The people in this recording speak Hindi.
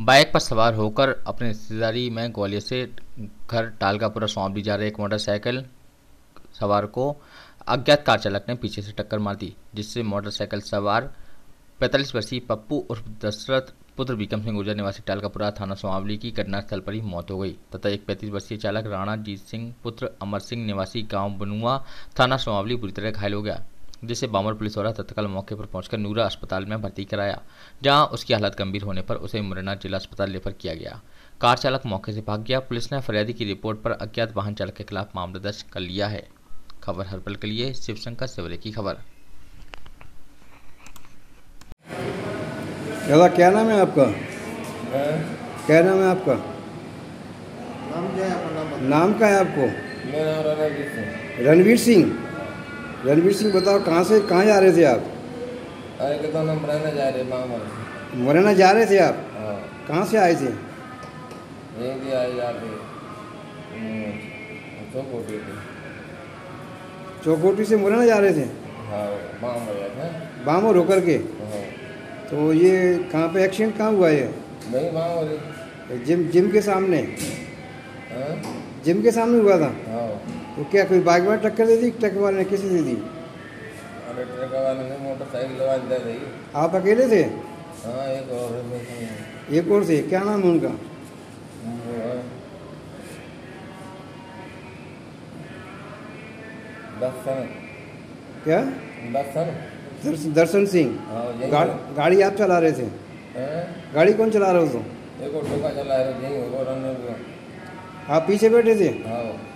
बाइक पर सवार होकर अपने रिश्तेदारी में ग्वालियर से घर टालकापुरा सौंपली जा रहे एक मोटरसाइकिल सवार को अज्ञात कार चालक ने पीछे से टक्कर मार दी, जिससे मोटरसाइकिल सवार 45 वर्षीय पप्पू उर्फ दशरथ पुत्र विक्रम सिंह गुर्जर निवासी टालकापुरा थाना सोआवली की घटनास्थल पर ही मौत हो गई तथा एक 35 वर्षीय चालक राणा जीत सिंह पुत्र अमर सिंह निवासी गांव बनुआ थाना सोआवली बुरी तरह घायल हो गया, जिसे बामर पुलिस द्वारा तत्काल मौके पर पहुंचकर नूरा अस्पताल में भर्ती कराया, जहां उसकी हालत गंभीर होने पर उसे मुरैना जिला अस्पताल रेफर किया गया। कार चालक मौके से भाग गया। पुलिस ने फरियादी की रिपोर्ट पर अज्ञात वाहन चालक के खिलाफ मामला दर्ज कर लिया है। खबर हर पल के लिए शिवशंकर सेवरे की खबर। दादा क्या नाम है आपका? क्या नाम है आपका? नाम क्या है अपना? नाम क्या है आपको? मेरा नाम रणवीर सिंह। रणवीर सिंह। रणवीर सिंह बताओ कहाँ से कहाँ जा रहे थे आप? अरे कहता हम मुरैना जा रहे मामा। मुरैना जा रहे थे आप? हाँ। कहाँ से आए थे? यहीं भी आए जाके चौकोटी थे। चौकोटी से मुरैना जा रहे थे? हाँ मामा गए थे। बामर होकर के? हाँ। तो ये कहाँ पे एक्सीडेंट कहाँ हुआ है? नहीं मामा रे। जिम के सामने? हाँ? जिम के सामने हुआ था? हाँ। तो क्या कोई बाइक वाले टक्कर दे दी? ट्रक वाले ने किसी दे दी? अरे ट्रक वाले ने मोटरसाइकिल वाले दे दी। आप अकेले थे? हाँ एक और है। एक और थे, क्या नाम है उनका? दर्शन। क्या? दर्शन। दर्शन सिंह। हाँ यही। गाड़ी आप चला रहे थे? हाँ? गाड़ी कौन चला रहा हो तो? एक और टोका चला है यही और आप पीछे बैठे थे? हाँ।